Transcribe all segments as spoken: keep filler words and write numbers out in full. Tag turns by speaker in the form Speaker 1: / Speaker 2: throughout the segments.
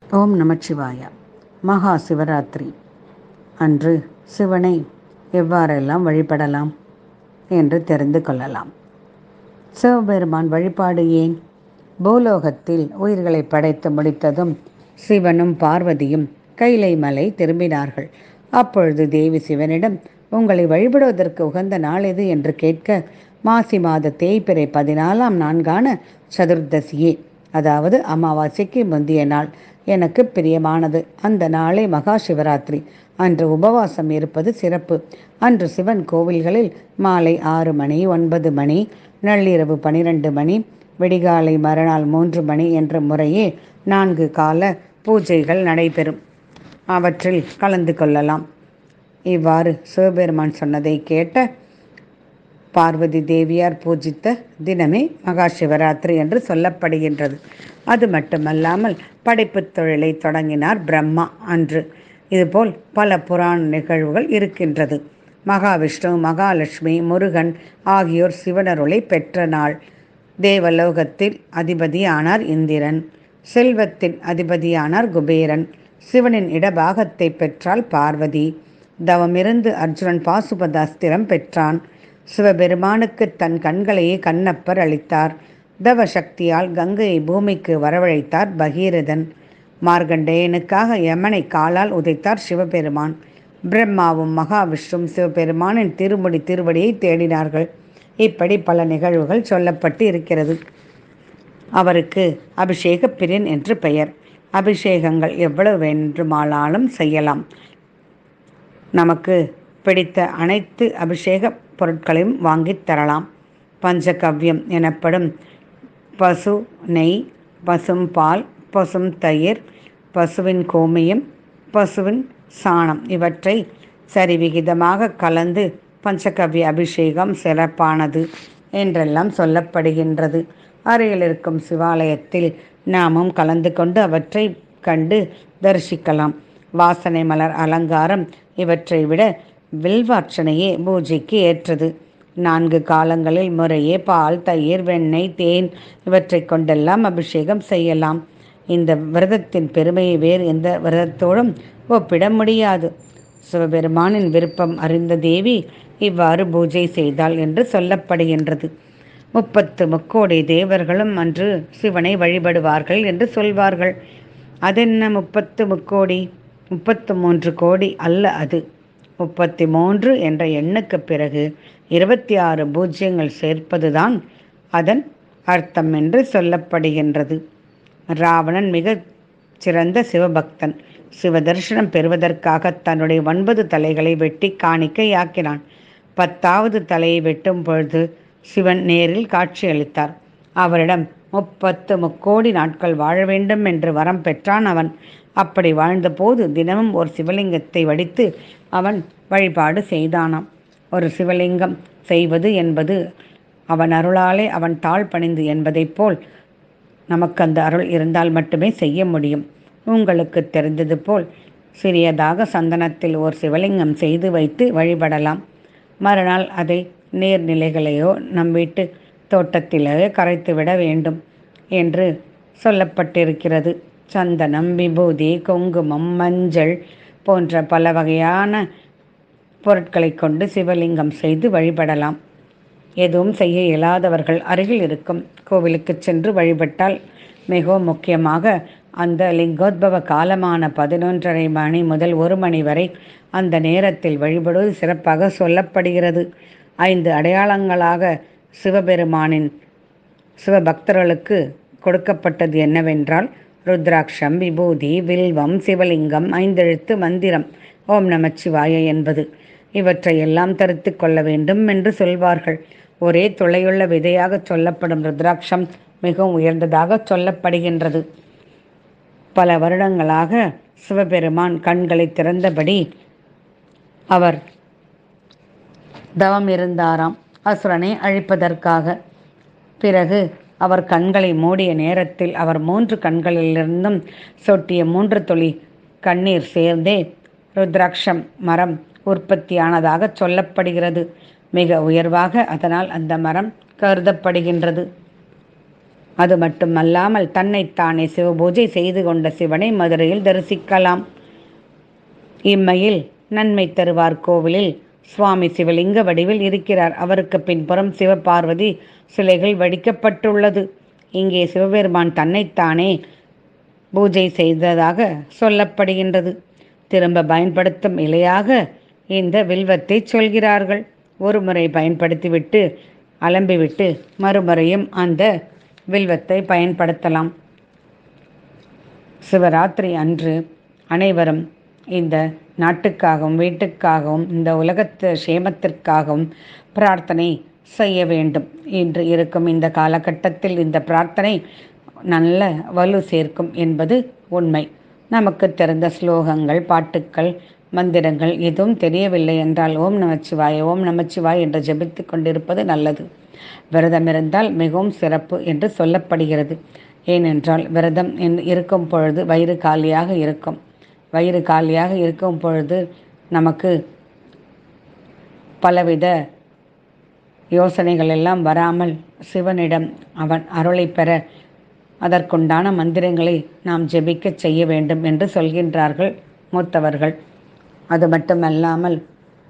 Speaker 1: ஓம் நமச்சிவாய. மகா சிவராத்திரி அன்று சிவனை எவ்வாறெல்லாம் வழிபடலாம் என்று தெரிந்து கொள்ளலாம். சிவபெருமான் வழிபாடு ஏன்? பூலோகத்தில் உயிர்களை படைத்து முடித்ததும் சிவனும் பார்வதியும் கைலை மலை திரும்பினார்கள். அப்பொழுது தேவி சிவனிடம், உங்களை வழிபடுவதற்கு உகந்த நாள் எது என்று கேட்க, மாசி மாத தேய்பிறை பதினாலாம் நான்கான சதுர்தசியே, அதாவது அமாவாசைக்கு முந்தைய நாள் எனக்கு பிரியமானது. அந்த நாளை மகா சிவராத்திரி. அன்று உபவாசம் இருப்பது சிறப்பு. அன்று சிவன் கோவில்களில் மாலை ஆறு மணி, ஒன்பது மணி, நள்ளிரவு பனிரெண்டு மணி, விடிகாலை மறுநாள் மூன்று மணி என்ற முறையே நான்கு கால பூஜைகள் நடைபெறும். அவற்றில் கலந்து கொள்ளலாம். இவ்வாறு சிவபெருமான் சொன்னதை கேட்ட பார்வதி தேவியார் பூஜித்த தினமே மகா சிவராத்திரி என்று சொல்லப்படுகின்றது. அது மட்டுமல்லாமல் படைப்பு தொழிலை தொடங்கினார் பிரம்மா அன்று. இதுபோல் பல புராண நிகழ்வுகள் இருக்கின்றது. மகாவிஷ்ணு, மகாலட்சுமி, முருகன் ஆகியோர் சிவனருளை பெற்ற நாள். தேவலோகத்தில் அதிபதியானார் இந்திரன், செல்வத்தின் அதிபதியானார் குபேரன். சிவனின் இடபாகத்தை பெற்றாள் பார்வதி. தவமிருந்து அர்ஜுனன் பாசுபதாஸ்திரம் பெற்றான். சிவபெருமானுக்கு தன் கண்களையே கண்ணப்பர் அளித்தார். தவ சக்தியால் கங்கையை பூமிக்கு வரவழைத்தார் பகீரதன். மார்கண்டேயனுக்காக யமனை காலால் உதைத்தார் சிவபெருமான். பிரம்மாவும் மகாவிஷ்ணும் சிவபெருமானின் திருமுடி திருவடியை தேடினார்கள். இப்படி பல நிகழ்வுகள் சொல்லப்பட்டு இருக்கிறது. அவருக்கு அபிஷேக பிரியன் என்று பெயர். அபிஷேகங்கள் எவ்வளவு வேண்டுமானாலும் செய்யலாம். நமக்கு பிடித்த அனைத்து அபிஷேக பொருட்களையும் வாங்கித் தரலாம். பஞ்சகவ்யம் எனப்படும் பசு நெய், பசும் பால், பசும் தயிர், பசுவின் கோமியம், பசுவின் சாணம் இவற்றை சரிவிகிதமாக கலந்து பஞ்சகவ்ய அபிஷேகம் சிறப்பானது என்றெல்லாம் சொல்லப்படுகின்றது. அருகில் இருக்கும் சிவாலயத்தில் நாமும் கலந்து கொண்டு அவற்றை கண்டு தரிசிக்கலாம். வாசனை மலர் அலங்காரம் இவற்றை விட வில்வார்ச்சனையே பூஜைக்கு ஏற்றது. நான்கு காலங்களில் முறையே பால், தயிர், வெண்ணெய், தேன் இவற்றை கொண்டெல்லாம் அபிஷேகம் செய்யலாம். இந்த விரதத்தின் பெருமையை வேறு எந்த விரதத்தோடும் ஒப்பிட முடியாது. சிவபெருமானின் விருப்பம் அறிந்த தேவி இவ்வாறு பூஜை செய்தாள் என்று சொல்லப்படுகின்றது. முப்பத்து முக்கோடி தேவர்களும் அன்று சிவனை வழிபடுவார்கள் என்று சொல்வார்கள். அதென்ன முப்பத்து முக்கோடி? முப்பத்து மூன்று கோடி அல்ல, அது முப்பத்தி மூன்று என்ற எண்ணுக்கு பிறகு இருபத்தி ஆறு பூஜ்யங்கள் சேர்ப்பதுதான் அதன் அர்த்தம் என்று சொல்லப்படுகின்றது. ராவணன் மிக சிறந்த சிவபக்தன். சிவ தரிசனம் பெறுவதற்காக தன்னுடைய ஒன்பது தலைகளை வெட்டி காணிக்கையாக்கினான். பத்தாவது தலையை வெட்டும் பொழுது சிவன் நேரில் காட்சியளித்தார். அவரிடம் முப்பத்து முக்கோடி நாட்கள் வாழ வேண்டும் என்று வரம் பெற்றான் அவன். அப்படி வாழ்ந்தபோது தினமும் ஒரு சிவலிங்கத்தை வடித்து அவன் வழிபாடு செய்தானாம். ஒரு சிவலிங்கம் செய்வது என்பது அவன் அருளாலே அவன் தாழ் பணிந்து என்பதைப் போல் நமக்கு அந்த அருள் இருந்தால் மட்டுமே செய்ய முடியும். உங்களுக்கு தெரிந்தது போல் சிறியதாக சந்தனத்தில் ஓர் சிவலிங்கம் செய்து வைத்து வழிபடலாம். மறுநாள் அதை நீர்நிலைகளையோ நம் வீட்டு தோட்டத்திலேயோ கரைத்துவிட வேண்டும் என்று சொல்லப்பட்டிருக்கிறது. சந்தனம், விபூதி, குங்குமம், மஞ்சள் போன்ற பல வகையான பொருட்களை கொண்டு சிவலிங்கம் செய்து வழிபடலாம். எதுவும் செய்ய இயலாதவர்கள் அருகில் இருக்கும் கோவிலுக்கு சென்று வழிபட்டால் மிகவும் முக்கியமாக அந்த லிங்கோத்பவ காலமான பதினொன்றரை மணி முதல் ஒரு மணி வரை அந்த நேரத்தில் வழிபடுவது சிறப்பாக சொல்லப்படுகிறது. ஐந்து அடையாளங்களாக சிவபெருமானின் சிவபக்தர்களுக்கு கொடுக்கப்பட்டது என்னவென்றால் ருத்ராட்சம், விபூதி, வில்வம், சிவலிங்கம், ஐந்தெழுத்து மந்திரம் ஓம் நமச்சிவாய என்பது. இவற்றை எல்லாம் தரித்து கொள்ள வேண்டும் என்று சொல்வார்கள். ஒரே துளையுள்ள விதையாக சொல்லப்படும் ருத்ராட்சம் மிகவும் உயர்ந்ததாக சொல்லப்படுகின்றது. பல வருடங்களாக சிவபெருமான் கண்களை திறந்தபடி அவர் தவம் இருந்தாராம், அசுரனை அழிப்பதற்காக. பிறகு அவர் கண்களை மூடிய நேரத்தில் அவர் மூன்று கண்களிலிருந்தும் சொட்டிய மூன்று துளி கண்ணீர் சேர்ந்தே ருத்ராட்சம் மரம் உற்பத்தியானதாக சொல்லப்படுகிறது. மிக உயர்வாக அதனால் அந்த மரம் கருதப்படுகின்றது. அது மட்டுமல்லாமல் தன்னைத்தானே சிவபூஜை செய்து கொண்ட சிவனை மதுரையில் தரிசிக்கலாம். இம்மையில் நன்மை தருவார் கோவிலில் சுவாமி சிவலிங்க வடிவில் இருக்கிறார். அவருக்கு பின்புறம் சிவபார்வதி சிலைகள் வடிக்கப்பட்டுள்ளது. இங்கே சிவபெருமான் தன்னைத்தானே பூஜை செய்ததாக சொல்லப்படுகின்றது. திரும்ப பயன்படுத்தும் இலையாக இந்த வில்வத்தை சொல்கிறார்கள். ஒரு முறை பயன்படுத்திவிட்டு அலம்பிவிட்டு மறுமுறையும் அந்த வில்வத்தை பயன்படுத்தலாம். சிவராத்திரி அன்று அனைவரும் இந்த நாட்டுக்காகவும் வீட்டுக்காகவும் இந்த உலகத்து சேமத்திற்காகவும் பிரார்த்தனை செய்ய வேண்டும். இன்று இருக்கும் இந்த காலகட்டத்தில் இந்த பிரார்த்தனை நல்ல வலு சேர்க்கும் என்பது உண்மை. நமக்கு தெரிந்த ஸ்லோகங்கள், பாட்டுக்கள், மந்திரங்கள் எதுவும் தெரியவில்லை என்றால் ஓம் நமச்சிவாய் ஓம் நமச்சிவாய் என்று ஜெபித்து கொண்டிருப்பது நல்லது. விரதம் இருந்தால் மிகவும் சிறப்பு என்று சொல்லப்படுகிறது. ஏனென்றால் விரதம் இருக்கும் பொழுது வயிறு காலியாக இருக்கும். வயிறு காலியாக இருக்கும் பொழுது நமக்கு பலவித யோசனைகள் எல்லாம் வராமல் சிவனிடம் அவன் அருளை பெற அதற்குண்டான மந்திரங்களை நாம் ஜெபிக்க செய்ய வேண்டும் என்று சொல்கின்றார்கள் மூத்தவர்கள். அது மட்டுமல்லாமல்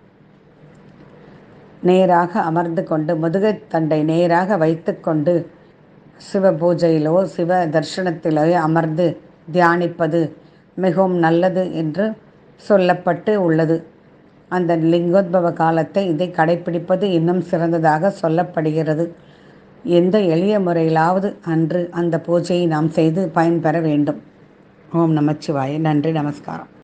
Speaker 1: நேராக அமர்ந்து கொண்டு முதுகை தண்டை நேராக வைத்து கொண்டு சிவ பூஜையிலோ சிவ தர்ஷனத்திலோ அமர்ந்து தியானிப்பது மிகவும் நல்லது என்று சொல்லப்பட்டு உள்ளது. அந்த லிங்கோத்பவ காலத்தை இதை கடைப்பிடிப்பது இன்னும் சிறந்ததாக சொல்லப்படுகிறது. எந்த எளிய முறையிலாவது அன்று அந்த பூஜையை நாம் செய்து பயன்பெற வேண்டும். ஓம் நமச்சிவாய. நன்றி, நமஸ்காரம்.